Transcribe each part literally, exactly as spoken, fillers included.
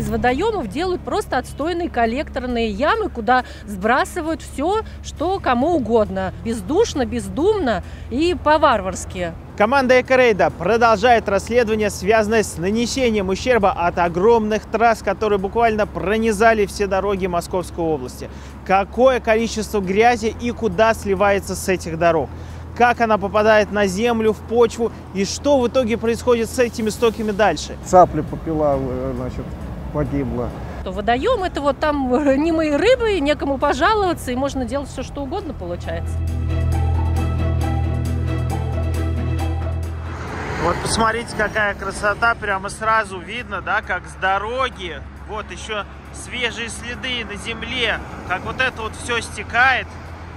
из водоемов делают просто отстойные коллекторные ямы, куда сбрасывают все, что кому угодно. Бездушно, бездумно и по-варварски. Команда Экорейда продолжает расследование, связанное с нанесением ущерба от огромных трасс, которые буквально пронизали все дороги Московской области. Какое количество грязи и куда сливается с этих дорог? Как она попадает на землю, в почву и что в итоге происходит с этими стоками дальше? Цапля попила, значит, погибла. Водоем — это вот там немые рыбы, некому пожаловаться, и можно делать все, что угодно, получается. Вот посмотрите, какая красота, прямо сразу видно, да, как с дороги, вот еще свежие следы на земле, как вот это вот все стекает.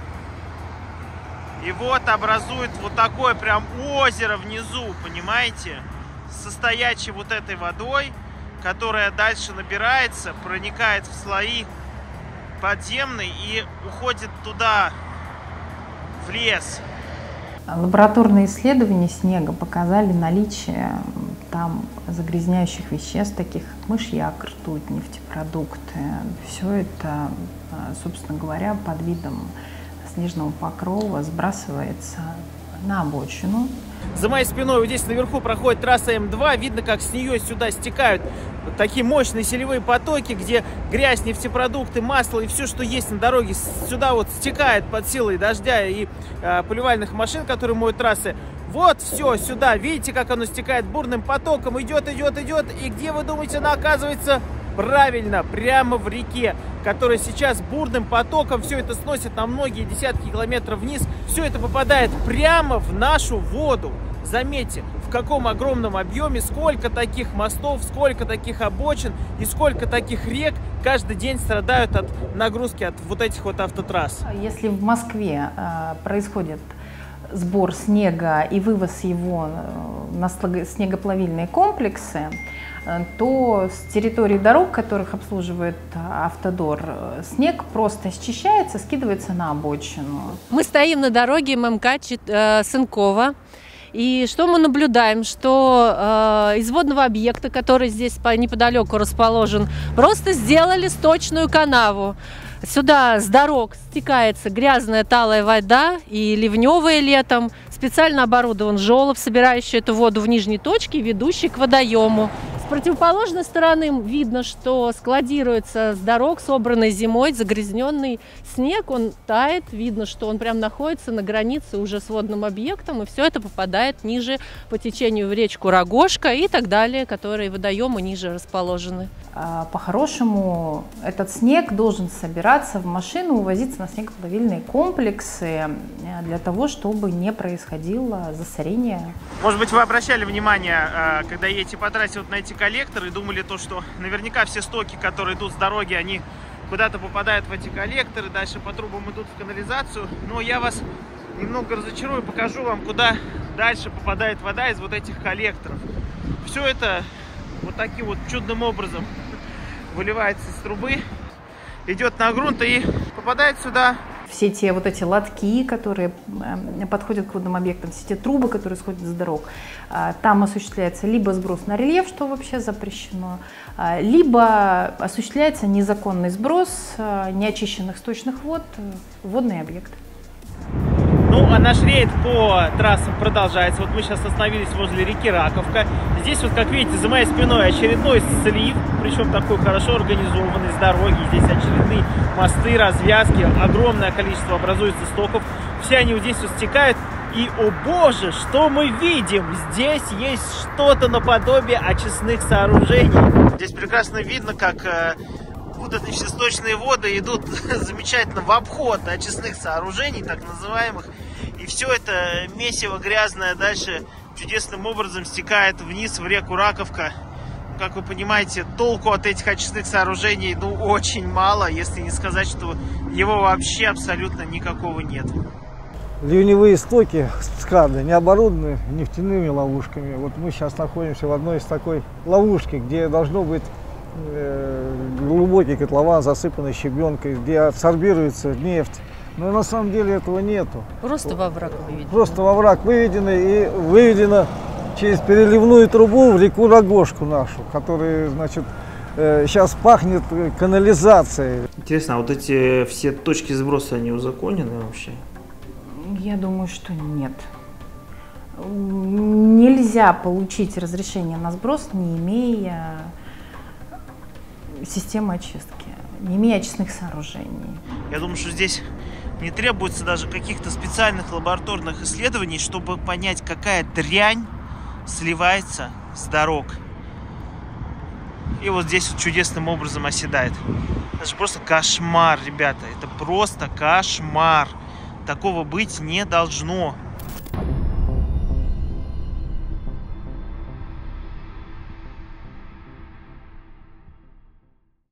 И вот образует вот такое прям озеро внизу, понимаете, состоящее вот этой водой, которая дальше набирается, проникает в слои подземные и уходит туда, в лес. Лабораторные исследования снега показали наличие там загрязняющих веществ, таких как мышьяк, ртуть, нефтепродукты. Все это, собственно говоря, под видом снежного покрова сбрасывается на обочину. За моей спиной вот здесь наверху проходит трасса М два. Видно, как с нее сюда стекают такие мощные селевые потоки, где грязь, нефтепродукты, масло и все, что есть на дороге, сюда вот стекает под силой дождя и э, поливальных машин, которые моют трассы. Вот все сюда. Видите, как оно стекает бурным потоком. Идет, идет, идет. И где, вы думаете, она оказывается? Правильно, прямо в реке, которая сейчас бурным потоком все это сносит на многие десятки километров вниз. Все это попадает прямо в нашу воду. Заметьте, в каком огромном объеме, сколько таких мостов, сколько таких обочин и сколько таких рек каждый день страдают от нагрузки от вот этих вот автотрасс. Если в Москве э, происходит сбор снега и вывоз его на снегоплавильные комплексы, то с территории дорог, которых обслуживает Автодор, снег просто счищается, скидывается на обочину. Мы стоим на дороге ММК Сынкова. И что мы наблюдаем? Что э, из водного объекта, который здесь по, неподалеку расположен, просто сделали сточную канаву. Сюда с дорог стекается грязная талая вода и ливневая летом. Специально оборудован желоб, собирающий эту воду в нижней точке, ведущий к водоему. С противоположной стороны видно, что складируется с дорог, собранный зимой, загрязненный снег. Он тает, видно, что он прям находится на границе уже с водным объектом. И все это попадает ниже по течению в речку Рогожка и так далее, которые водоемы ниже расположены. По-хорошему, этот снег должен собираться в машину, увозиться на снегоплавильные комплексы для того, чтобы не происходило засорение. Может быть, вы обращали внимание, когда едете по трассе вот на эти коллекторы, и думали то, что наверняка все стоки, которые идут с дороги, они куда-то попадают в эти коллекторы, дальше по трубам идут в канализацию. Но я вас немного разочарую, покажу вам, куда дальше попадает вода из вот этих коллекторов. Все это вот таким вот чудным образом выливается из трубы, идет на грунт и попадает сюда. Все те вот эти лотки, которые подходят к водным объектам, все те трубы, которые сходят с дорог, там осуществляется либо сброс на рельеф, что вообще запрещено, либо осуществляется незаконный сброс неочищенных сточных вод в водные объекты. Ну, а наш рейд по трассам продолжается. Вот мы сейчас остановились возле реки Раковка. Здесь вот, как видите, за моей спиной очередной слив, причем такой хорошо организованный, с дороги. Здесь очередные мосты, развязки, огромное количество образуется стоков. Все они вот здесь вот стекают. И, о боже, что мы видим? Здесь есть что-то наподобие очистных сооружений. Здесь прекрасно видно, как э, вот эти все сточные воды идут замечательно в обход очистных сооружений, так называемых. И все это месиво грязное дальше чудесным образом стекает вниз в реку Раковка. Как вы понимаете, толку от этих очистных сооружений, ну, очень мало, если не сказать, что его вообще абсолютно никакого нет. Ливневые стоки скады не оборудованы нефтяными ловушками. Вот мы сейчас находимся в одной из такой ловушки, где должно быть э, глубокий котлован, засыпанный щебенкой, где абсорбируется нефть. Но на самом деле этого нету. Просто во враг выведено. Просто во враг выведено и выведено через переливную трубу в реку Рогожку нашу, которая, значит, э, сейчас пахнет канализацией. Интересно, а вот эти все точки сброса, они узаконены вообще? Я думаю, что нет. Нельзя получить разрешение на сброс, не имея системы очистки, не имея очистных сооружений. Я думаю, что здесь не требуется даже каких-то специальных лабораторных исследований, чтобы понять, какая дрянь сливается с дорог. И вот здесь вот чудесным образом оседает. Это же просто кошмар, ребята. Это просто кошмар. Такого быть не должно.